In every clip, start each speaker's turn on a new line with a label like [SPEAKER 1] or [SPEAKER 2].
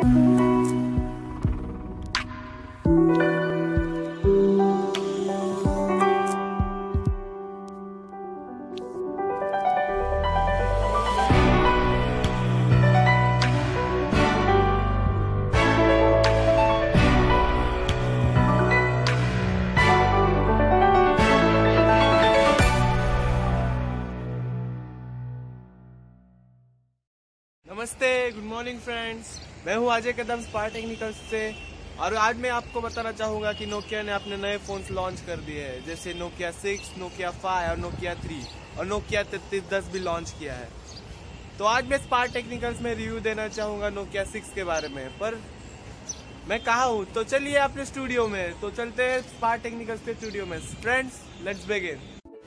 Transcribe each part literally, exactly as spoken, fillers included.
[SPEAKER 1] नमस्ते, good morning friends. मैं हूं अजय कदम स्पार्क टेक्निकल्स से और आज मैं आपको बताना चाहूंगा कि नोकिया ने अपने नए फोन्स लॉन्च कर दिए हैं, जैसे नोकिया सिक्स, नोकिया फाइव और नोकिया थ्री और नोकिया तैंतीस दस भी लॉन्च किया है। तो आज मैं स्पार्क टेक्निकल्स में रिव्यू देना चाहूंगा नोकिया सिक्स के बारे में। पर मैं कहा हूँ तो चलिए अपने स्टूडियो में, तो चलते हैं स्पार्क टेक्निकल्स के स्टूडियो में। Friends, let's begin.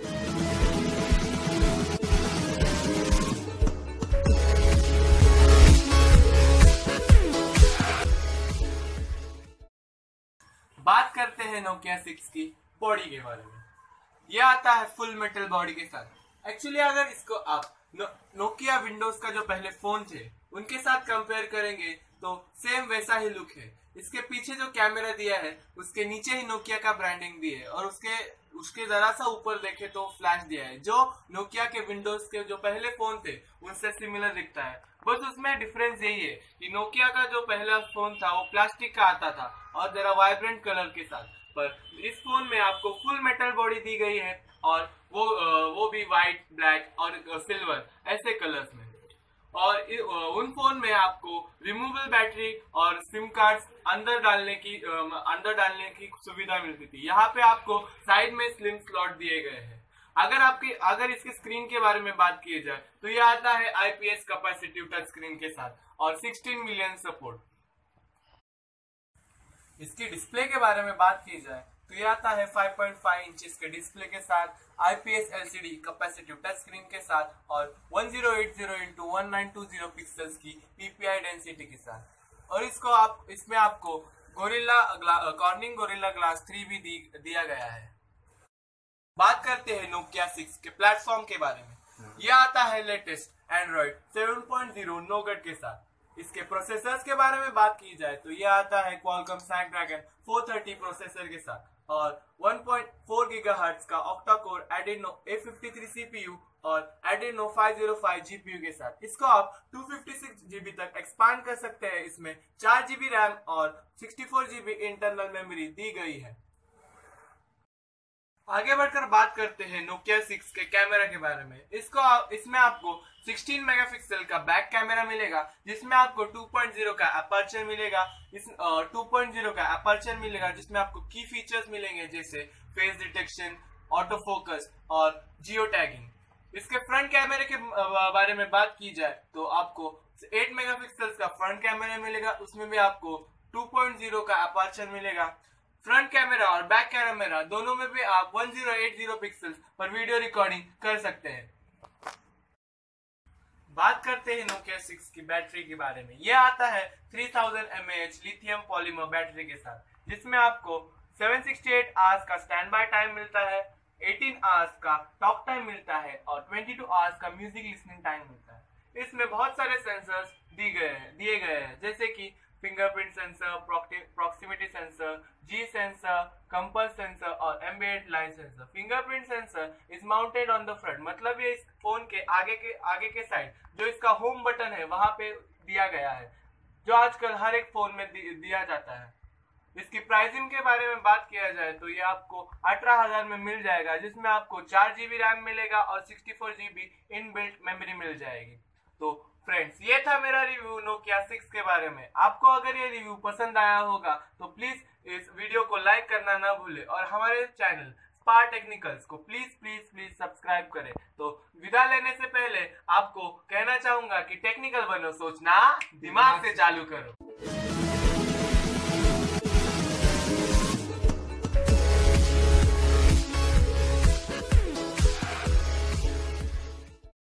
[SPEAKER 1] बात करते हैं नोकिया सिक्स की बॉडी के बारे में। यह आता है फुल मेटल बॉडी के साथ। एक्चुअली अगर इसको आप नो, नोकिया विंडोज का जो पहले फोन थे उनके साथ कंपेयर करेंगे तो सेम वैसा ही लुक है। इसके पीछे जो कैमरा दिया है उसके नीचे ही नोकिया का ब्रांडिंग दी है और उसके उसके जरा सा ऊपर देखे तो फ्लैश दिया है, जो नोकिया के विंडोज के जो पहले फोन थे उनसे सिमिलर दिखता है। बस उसमें डिफरेंस यही है कि नोकिया का जो पहला फोन था वो प्लास्टिक का आता था और जरा वाइब्रेंट कलर के साथ, पर इस फोन में आपको फुल मेटल बॉडी दी गई है और वो वो भी व्हाइट, ब्लैक और सिल्वर ऐसे कलर्स में। और उन फोन में आपको रिमूवेबल बैटरी और सिम कार्ड अंदर डालने की अंदर डालने की सुविधा मिलती थी। यहाँ पे आपको साइड में स्लिम स्लॉट दिए गए हैं। अगर आपके अगर इसके स्क्रीन के बारे में बात की जाए तो यह आता है आईपीएस कैपेसिटिव टच स्क्रीन के साथ और सोलह मिलियन सपोर्ट। इसकी डिस्प्ले के बारे में बात की जाए तो यह आता है फाइव पॉइंट फाइव इंचेस के डिस्प्ले के साथ, IPS LCD capacitive touch screen के साथ और ten eighty into nineteen twenty pixels की पीपीआई डेंसिटी के साथ। और इसको आप इसमें आपको Gorilla Corning Gorilla Glass three भी दी, दिया गया है। बात करते हैं नोकिया सिक्स के प्लेटफॉर्म के बारे में। यह आता है latest Android seven point zero Nougat के साथ। इसके प्रोसेसर्स के बारे में बात की जाए तो यह आता है Qualcomm Snapdragon four thirty processor के साथ और वन पॉइंट फोर गीगाहर्ट्ज का octa core Adreno A fifty three CPU और Adreno five zero five GPU के साथ। इसको आप टू फिफ्टी सिक्स जीबी तक एक्सपांड कर सकते हैं। इसमें फोर जीबी रैम और sixty four GB internal memory दी गई है। आगे बढ़कर बात करते हैं नोकिया सिक्स के कैमरा के बारे में। इसको इसमें आपको सिक्सटीन मेगापिक्सल का बैक कैमरा मिलेगा, जिसमें आपको टू पॉइंट ज़ीरो का अपर्चर मिलेगा। इस टू पॉइंट ज़ीरो का अपर्चर मिलेगा जिसमें आपको की फीचर्स मिलेंगे जैसे फेस डिटेक्शन, ऑटो फोकस और जियो टैगिंग। इसके फ्रंट कैमरे के बारे में बात की जाए तो आपको एट मेगापिक्सल का फ्रंट कैमरा मिलेगा, उसमें भी आपको टू पॉइंट ज़ीरो का अपर्चर मिलेगा। फ्रंट कैमरा और बैक कैमरा दोनों में भी आप टेन एटी पिक्सल्स पर वीडियो रिकॉर्डिंग कर सकते हैं। बात करते हैं नोकिया सिक्स की बैटरी के बारे में। यह आता है three thousand M A H lithium polymer battery के साथ, जिसमें आपको सेवन सिक्सटी एट आवर्स का स्टैंड बाय टाइम मिलता है, एटीन आवर्स का टॉक टाइम मिलता है और ट्वेंटी टू आवर्स का म्यूजिक लिसनिंग टाइम मिलता है। इसमें बहुत सारे सेंसर्स दिए गए हैं दिए गए हैं जैसे कि fingerprint sensor, proximity sensor, G sensor, compass sensor और ambient light sensor. Fingerprint sensor is mounted on the front, मतलब ये इस फोन के आगे के आगे के साइड जो इसका होम बटन है वहां पे दिया गया है, जो आजकल हर एक फोन में दि, दिया जाता है। इसकी प्राइसिंग के बारे में बात किया जाए तो ये आपको अठारह हजार में मिल जाएगा, जिसमें आपको चार जीबी रैम मिलेगा और sixty four GB inbuilt memory मिल जाएगी। तो फ्रेंड्स, ये था मेरा रिव्यू नोकिया सिक्स के बारे में। आपको अगर ये रिव्यू पसंद आया होगा तो प्लीज इस वीडियो को लाइक करना ना भूले और हमारे चैनल स्पार्क टेक्निकल्स को प्लीज प्लीज प्लीज सब्सक्राइब करें। तो विदा लेने से पहले आपको कहना चाहूंगा कि टेक्निकल बनो, सोचना दिमाग से चालू करो।